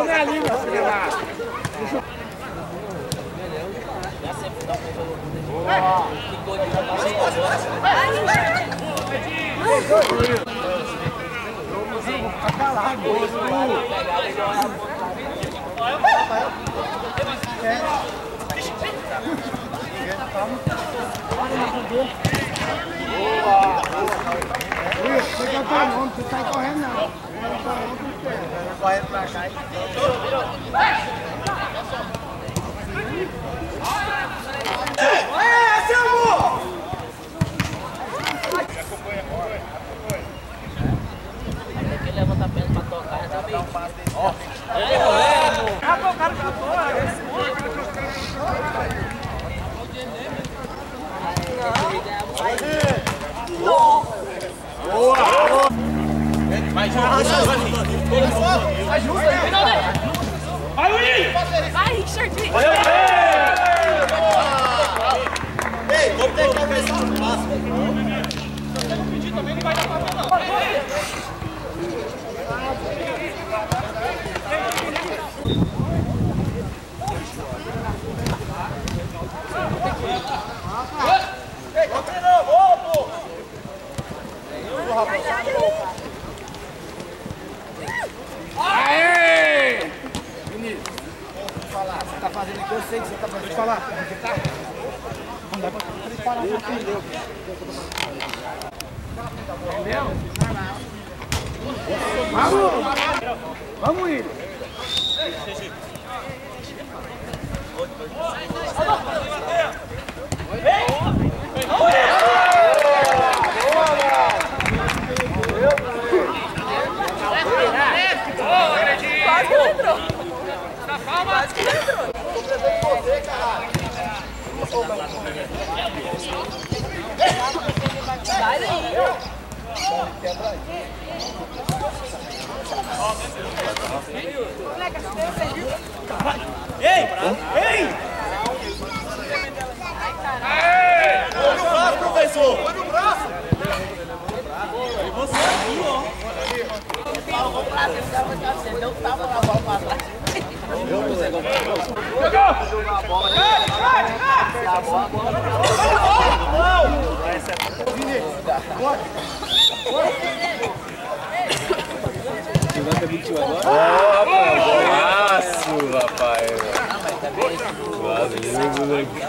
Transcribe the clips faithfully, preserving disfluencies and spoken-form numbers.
Você sai correndo não. Correndo pra cá. É, seu amor! Tem que levantar a perna pra tocar, já bem. Ó, é, é, acabou o cara que boa! Vai junto, vai junto! Vai junto! Vai, Willi! Vai, Richard! Vai, ei, vamos ter que cabeçar o passo. Se você não pedir também, não vai dar pra ver, não. Ei, volta não, volta! Aê! Vinícius, vou falar, você tá fazendo o que eu sei que você tá fazendo. Vou falar, você tá? Não dá pra parar, não entendeu? Entendeu? Vamos! Vamos, Willi! Quase que ele entrou. Quase que ele entrou. Vai daí. Ei! Ei! Põe no braço, professor! Põe no braço! E você aqui, ó! Vamos lá, você deu um tapa na bola pra trás. Jogou! A bola, a bola. Levanta vinte e um agora. Golaço, rapaz. Valeu, moleque.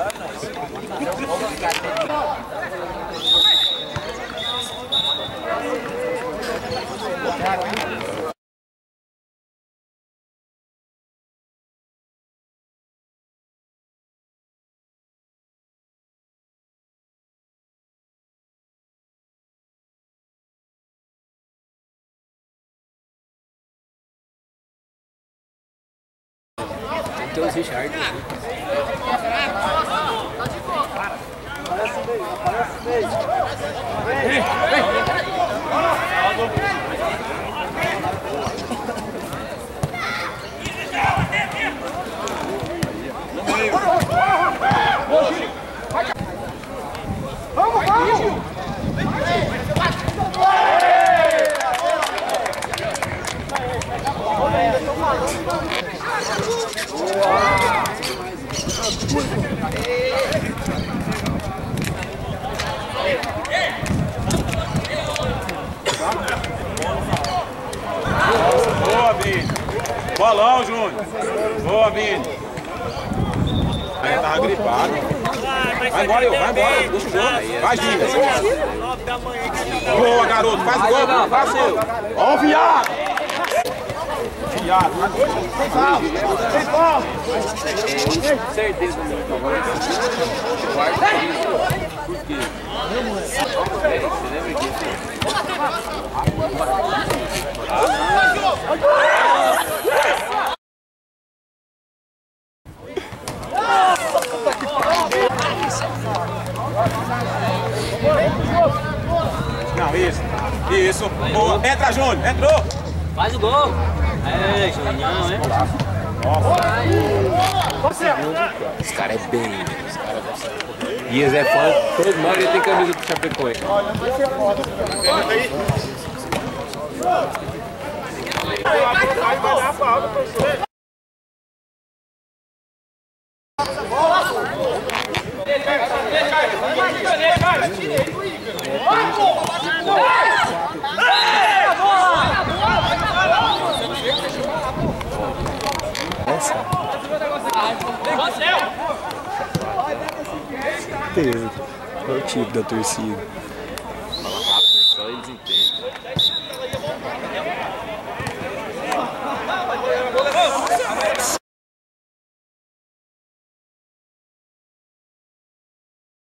Tem os Richard. Aparece meio, aparece meio. Vem, vem. Vamos, vamos! Boa, Vini. Bolão, Júnior. Boa, Vini. Aí tava gripado. Vai embora, eu. Vai embora. Deixa o jogo. Vai, Vini. Boa, garoto. Faz o gol. Faz o seu. Ó o viado. Viado. Sem falta. Sem falta. Certeza, meu. Por quê? Você lembra que Não, isso. Isso. Boa. Entra, Júnior. Entrou. Faz o gol. É, Juninho, né? esse cara é bem. Esse cara é... E é fã, todo mundo ele tem camisa do Chapecoense. Olha, vai ser foda. Vai dar a falta, professor. Certeza. É o tipo da torcida. Fala rápido, só eles entendem.